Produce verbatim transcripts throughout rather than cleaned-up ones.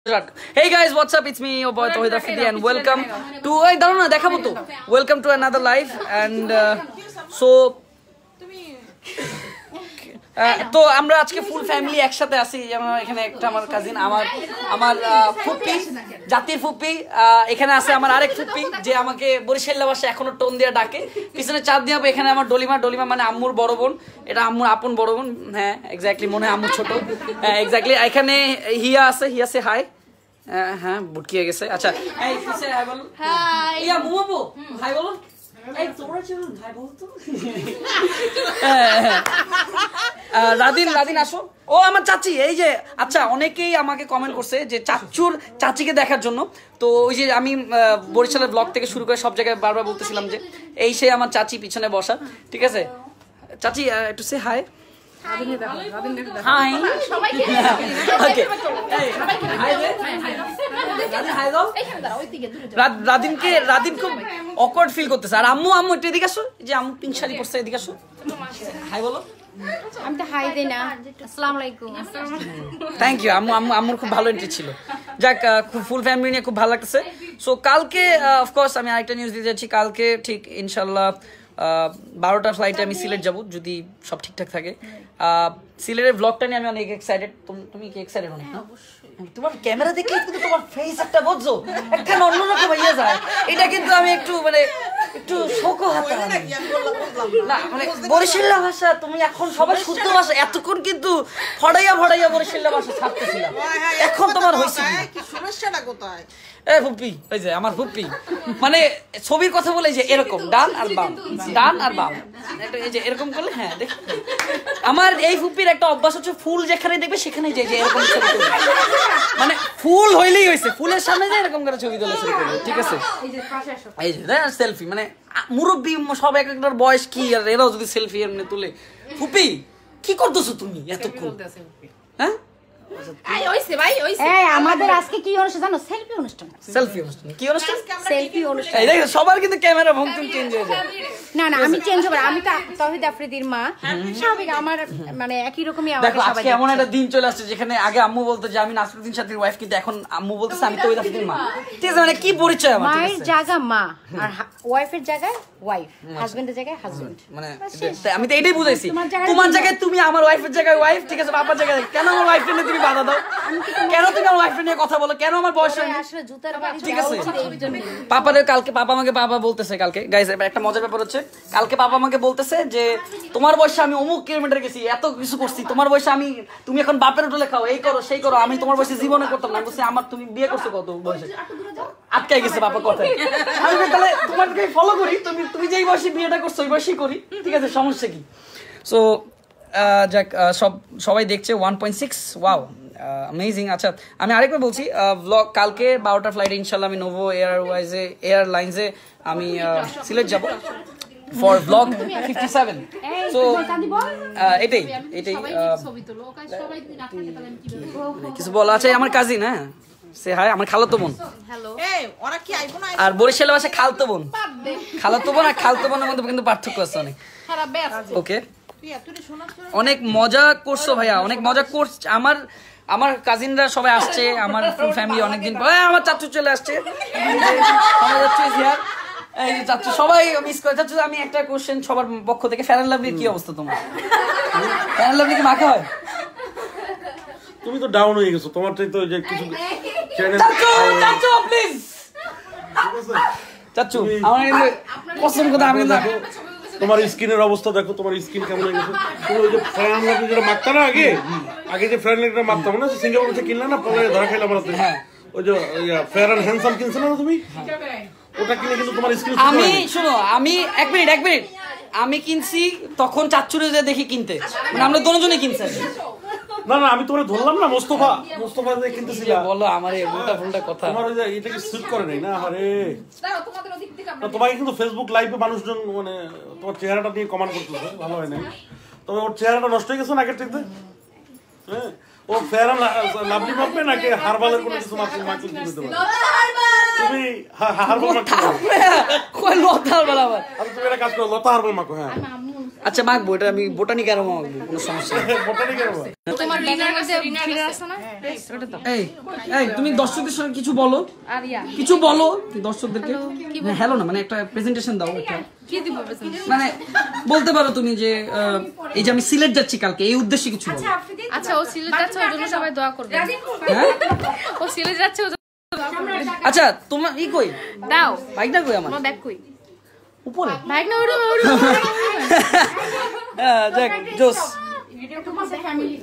Hey guys, what's up? It's me, your boy TAWHID AFRIDI, and welcome to I don't know, দেখাবো তো welcome to another live and uh, so তো আমরা আজকে full family একসাথে আছি। যেমন এখানে একটা আমার কাজিন, আমার আমার ফুপ্পি, জাতির ফুপ্পি, এখানে আছে আমার আরেক ফুপ্পি যে আমাকে বরিশাইল্লা ভাষায় এখনো টোন দিয়ে ডাকে। পিছনে চাঁদ দিয়ে এখানে আমার ডলিমা, ডলিমা মানে আম্মুর বড় বোন, এটা আম্মুর আপন বড় বোন। হ্যাঁ এক্স্যাক্টলি, মনে হয় আম্মুর ছোট। হ্যাঁ এক্স্যাক্টলি। এখানে হিয়া আছে, হিয়া সে হাই। হ্যাঁ বুটকিয়ে গেছে। আচ্ছা এই কিসে হাই বলো? হাই ইয়া মুমু হাই বলো। এই তোমরা চলো হাই বলো তো। রাদিন রাদিন আসো। ও আমার চাচি, এই যে আচ্ছা অনেকেই আমাকে কমেন্ট করছে যে চাচুর চাচিকে দেখার জন্য। তো ওই যে আমি বরিশালের ব্লগ থেকে শুরু করে সব জায়গায় বারবার বলতেছিলাম যে এই সে আমার চাচি পিছনে বসা। ঠিক আছে চাচি একটু সে হাই। Hi okay. রাদিনকে রাদিন খুব অকওয়ার্ড ফিল করতেছে। আর আম্মু আম্মু একটু এদিকে আসো, যে আম্মু পিঙ্ক শাড়ি পরছে, এদিকে আসো। হাই বলো। আমি তো হাই দেই না। আসসালামু আলাইকুম। থ্যাংক ইউ আম্মু। আম্মু আম্মুর খুব ভালো এন্ট্রি ছিল। যাক খুব ফুল ফ্যামিলি নিয়ে খুব ভালো লাগতেছে। সো কালকে অফকোর্স আমি আরেকটা নিউজ দিতে যাচ্ছি। কালকে ঠিক ইনশাল্লাহ বারোটা ফ্লাইটে আমি সিলেট যাব, যদি সব ঠিকঠাক থাকে। সিলেটের ব্লগটা নিয়ে আমি অনেক এক্সাইটেড। তুমি কি এক্সাইটেড? অনেক না? তোমার ক্যামেরা দেখলে কিন্তু তোমার ফেস একটা বুঝছো একটা অন্যরকম হয়ে যায়। এটা কিন্তু আমি একটু মানে একটু শোকো হাতা না, মানে বরিশাল্লা ভাষা তুমি এখন সবাই শুদ্ধ ভাষা, এতক্ষণ কিন্তু ফড়াইয়া ফড়াইয়া বরিশাল্লা ভাষা ছাড়তেছিলাম। এখন তোমার হয়েছে কি সমস্যাটা কোথায়? এ ফুপ্পি, ওই যে আমার ফুপ্পি মানে ছবির কথা বলে যে এরকম ডান আর বাম, ডান আর বাম, এই যে এরকম করলে। হ্যাঁ দেখ, আমার এই ফুপ্পির একটা অভ্যাস হচ্ছে ফুল যেখানে দেখবে সেখানে যে এরকম ছবি তুলবে। মানে ফুল হইলেই হয়েছে, ফুলের সামনে যে এরকম করে ছবি তোলা শুরু করবে। ঠিক আছে এই যে সেলফি, মানে মুরব্বী সব এক একটার বয়স কি, আর এরাও যদি সেলফি এমনি তুলে। ফুপ্পি কি করতেছো তুমি এতক্ষণ? হ্যাঁ আমাদের আজকে কি অনুষ্ঠান জানো? সেলফি অনুষ্ঠান। সেলফি অনুষ্ঠান? কি অনুষ্ঠান? সেলফি অনুষ্ঠান। এই দেখো সবার কিন্তু ক্যামেরা ভঙ্গি চেঞ্জ হয়ে যায়। না না আমি চেঞ্জ হবে, আমি তো তাওহীদ আফ্রিদির মা, স্বাভাবিক আমার মানে একই রকমই আমাকে সবাই। সবাই আজকে এমন একটা দিন চলে আসছে যেখানে আগে আম্মু বলতো যে আমি নাসরুদ্দিন সাথীর ওয়াইফ, কিন্তু এখন আম্মু বলতেছে আমি তাওহীদ আফ্রিদির মা। ঠিক আছে, মানে কি পরিচয় আমার? মায়ের জায়গা মা, আর ওয়াইফের জায়গায় ওয়াইফ, হাজবেন্ডের জায়গায় হাজবেন্ড। মানে আমি তো এটাই বুঝাইছি, তোমার জায়গায় তুমি, আমার ওয়াইফের জায়গায় ওয়াইফ। ঠিক আছে, বাবার জায়গায় কেন আমার ওয়াইফের নিয়ে তুমি বাধা দাও? কেন তুমি আমার ওয়াইফ নিয়ে কথা বলো? কেন আমার বয়স হয়নি? আসলে জুতার বাড়ি। ঠিক আছে, পাপাদের কালকে পাপা আমাকে বাবা বলতেছে কালকে, গাইস একটা মজার ব্যাপার হচ্ছে, কালকে পাপা আমাকে বলতেছে যে তোমার বয়সে আমি অমুক কিলোমিটার গেছি, এত কিছু করছি, তোমার বয়সে আমি, তুমি এখন বাপের হোটেলে খাও, এই করো সেই করো, আমি তোমার বয়সে জীবনে করতাম না। বলছি আমার তুমি বিয়ে করছো কত বয়সে? আটকাই গেছে বাপা কথায়। আমি তাহলে তোমাকে ফলো করি, তুমি তুমি যেই বয়সে বিয়েটা করছো ওই বয়সেই করি। ঠিক আছে, সমস্যা কি? সো যাক সব সবাই দেখছে one point six wow amazing. আচ্ছা আমি আরেকবার বলছি, ব্লগ কালকে বারোটা ফ্লাইটে ইনশাল্লাহ আমি নোভো এয়ারওয়াইজে এয়ারলাইন্সে আমি সিলেট যাব for blog fifty seven. So এটাই এটাই কিছু বলা আছে। আমার কাজিন, হ্যাঁ সে হাই, আমার খালাতো বোন। আর বরিশালের ভাষায় খালতো বোন, খালাতো বোন আর খালতো বোনের মধ্যে কিন্তু পার্থক্য আছে অনেক। ওকে, অনেক মজা করছো ভাইয়া, অনেক মজা করছ। আমার আমার কাজিনরা সবাই আসছে, আমার ফুল ফ্যামিলি অনেকদিন পর। আমার চাচু চলে আসছে, এই যে চাচু সবাই মিস করে। চাচু আমি একটা কোশ্চেন সবার পক্ষ থেকে, ফেয়ার এন্ড লাভলির কি অবস্থা তোমার? ফেয়ার এন্ড লাভলি কি মাখা হয়? তুমি তো ডাউন হয়ে গেছো, তোমার তো যে কিছু চ্যানেল। চাচু চাচু প্লিজ, চাচু আমার পছন্দ কথা আমি দেখো, তোমার স্কিনের অবস্থা দেখো, তোমার স্কিন কেমন হয়ে গেছে। তুমি ওই যে ফ্যান লাগলে যেটা মাখতা না আগে, আগে যে ফ্যান লাগলে মাখতাম না, সিঙ্গাপুর থেকে কিনলে না, পরে ধরা খাইলাম আমরা। হ্যাঁ ওই যে ফেয়ার এন্ড হ্যান্ডসাম কিনছো না তুমি, ওটা কিনে কিন্তু তোমার স্কিন। আমি শোনো, আমি এক মিনিট এক মিনিট আমি কিনছি তখন চাচুরে যে দেখি কিনতে, মানে আমরা দুজনে কিনছি। না না আমি তোমারে ধরলাম না, মোস্তফা মোস্তফা যে কিনতেছিলা। বলো আমার এই উল্টা ফুলটা কথা, তোমার ওই যে এটা কি স্যুট করে নাই না? আমারে তোমাকে কিন্তু ফেসবুক লাইভে মানুষজন মানে তোমার চেহারাটা নিয়ে কমেন্ট করতেছে, ভালো হয় নাই। তবে ওর চেহারাটা নষ্ট হয়ে গেছে নাকের থেকে। হ্যাঁ ও ফেয়ার লাভলি মাপবে নাকি হারবালের কোনো কিছু মাপবে? মাপবে কি হতে পারে? তুমি হারবল মাখো কই লতার বলা আবার আচ্ছা তুমি একটা কাজ করো লতা হারবল মাখো হ্যাঁ আচ্ছা মাখবো এটা আমি বোটানি কেন মাখবো কোনো সমস্যা নেই বোটানি কেন তোমার ব্যাগের মধ্যে ফিনার আছে না ওটা দাও এই এই তুমি দর্শকদের সঙ্গে কিছু বলো আর ইয়া কিছু বলো দর্শকদেরকে হ্যালো না মানে একটা প্রেজেন্টেশন দাও একটা কি দিব প্রেজেন্টেশন মানে বলতে পারো তুমি যে এই যে আমি সিলেট যাচ্ছি কালকে এই উদ্দেশ্যে কিছু বলো আচ্ছা ও সিলেট যাচ্ছে ওর জন্য সবাই দোয়া করবে হ্যাঁ ও সিলেট যাচ্ছে আচ্ছা তোমার ই কই দাও বাইকটা কই আমার আমার ব্যাগ কই উপরে বাইক না ওড়ো ওড়ো হ্যাঁ যাক জোস ভিডিও টু মাসে ফ্যামিলি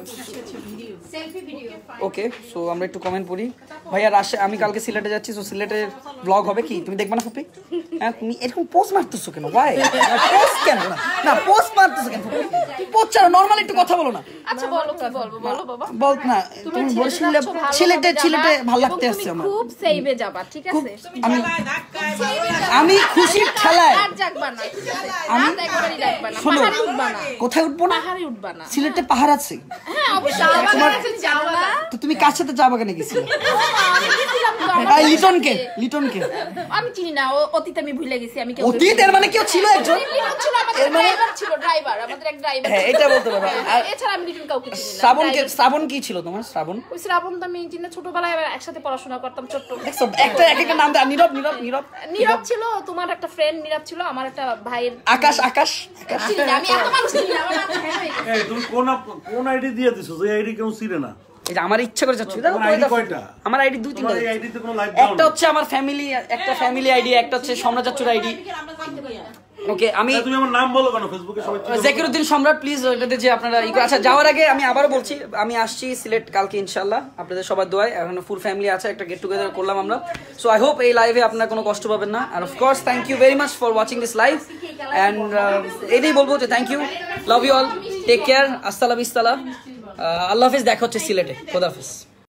ওকে সো আমরা একটু কমেন্ট পড়ি ভাইয়া রাশে আমি কালকে সিলেটে যাচ্ছি সো সিলেটের ব্লগ হবে কি তুমি দেখবা না ফুপি হ্যাঁ তুমি এরকম পোস্ট মারতেছো কেন ভাই পোস্ট কেন না না পোস্ট মারতেছো কেন তুমি পোস্ট ছাড়ো নরমালি একটু কথা বলো না আচ্ছা বলো কি বলবো বলো বাবা বল না তুমি বলছিলে সিলেটে সিলেটে ভালো লাগতে আসছে আমার খুব সেভে যাবা ঠিক আছে আমি আমি খুশির ঠেলায় আর যাকবা না আমি একবারই যাকবা না পাহাড়ে উঠবা না কোথায় উঠবো না পাহাড়ে উঠবা না সিলেটে পাহাড় আছে হ্যাঁ অবশ্যই তোমার যাওয়া তো তুমি কার সাথে চা বাগানে গেছিলে এই লিটন কে লিটন কে আমি চিনি না অতীত আমি ভুলে গেছি আমি কেউ অতীত এর মানে কেউ ছিল একজন ছিল আমাদের ড্রাইভার ছিল ড্রাইভার আমাদের এক ড্রাইভার হ্যাঁ এটা বলতে পারো আর এছাড়া আমি লিটন কাউকে চিনি না শ্রাবণ কে শ্রাবণ কি ছিল তোমার শ্রাবণ ওই শ্রাবণ তো আমি চিনি ছোটবেলায় একসাথে পড়াশোনা করতাম ছোট দেখছো একটা এক একটা নাম দাও নীরব নীরব নীরব নীরব ছিল তোমার একটা ফ্রেন্ড নীরব ছিল আমার একটা ভাইয়ের আকাশ আকাশ চিনি না আমি এত মানুষ চিনি না আমার নাম হ্যাঁ হয়ে গেছে এই তুমি কোন কোন আইডি দিয়ে দিছো যে আইডি কেউ চিনে না এই যে আমার ইচ্ছা করে যাচ্ছি দেখো আইডি কয়টা আমার আইডি দুই তিনটা তোমার এই আইডিতে কোনো লাইভ একটা হচ্ছে আমার ফ্যামিলি একটা ফ্যামিলি আইডি একটা হচ্ছে সম্রাট চাচুর আইডি ওকে আমি তুমি আমার নাম বলো কেন ফেসবুকে সবাই জাকিরউদ্দিন সম্রাট প্লিজ এটাতে যে আপনারা ই আচ্ছা যাওয়ার আগে আমি আবারও বলছি আমি আসছি সিলেট কালকে ইনশাআল্লাহ আপনাদের সবার দোয়ায় এখন ফুল ফ্যামিলি আছে একটা গেট টুগেদার করলাম আমরা সো আই হোপ এই লাইভে আপনারা কোনো কষ্ট পাবেন না আর of course thank you very much for watching this live and এটাই বলবো যে thank you love you all take care আসসালাম ইস্তালা আল্লাহ হাফিজ দেখা হচ্ছে সিলেটে খোদা হাফিজ